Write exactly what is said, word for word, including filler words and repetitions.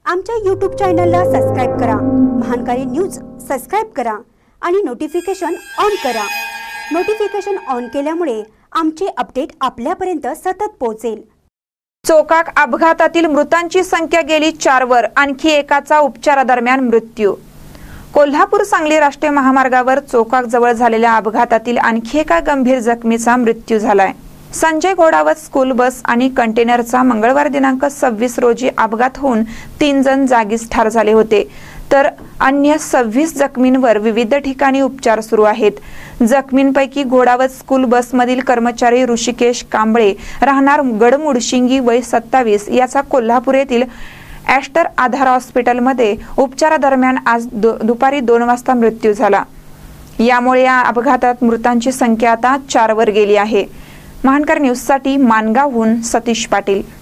आमच्या यूट्यूब चॅनलला सबस्क्राइब करा, महानकारी न्यूज सबस्क्राइब करा आणि नोटिफिकेशन ऑन करा। नोटिफिकेशन ऑन केल्यामुळे आमचे अपडेट आपल्यापर्यंत सतत पोहोचेल। चोकाक अपघातातील मृतांची संख्या गेली चार वर, आणखी एकाचा उपचारादरम्यान मृत्यू। कोल्हापूर सांगली राष्ट्रीय महामार्गावर चोकाक जवळ झालेल्या अपघातातील आणखी एका गंभीर जखमीचा मृत्यू झालाय। संजय घोडावत स्कूल बस आणि कंटेनरचा मंगळवार दिनांक सव्वीस रोजी अपघात होऊन तीन जण जागीच ठार झाले होते, तर अन्य सव्वीस जखमींवर विविध ठिकाणी उपचार सुरू आहेत। जखमींपैकी घोडावत स्कूल बसमधील कर्मचारी ऋषिकेश कांबळे राहणार गडमुडशिंगी वय सत्तावीस याचा कोल्हापूर येथील ॲस्टर आधार हॉस्पिटलमध्ये उपचारादरम्यान आज दुपारी दोन वाजता मृत्यू झाला। यामुळे या अपघातात मृतांची संख्या आता चार वर गेली आहे। महानकर न्यूज साठी मानगावहून सतीश पाटील।